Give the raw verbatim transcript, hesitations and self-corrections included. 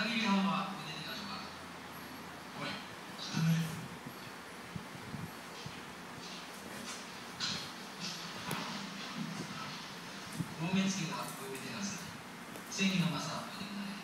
切り半は腕で出します。おい、下ね。多めつきが上で出す。正義のマサー、腕で出す。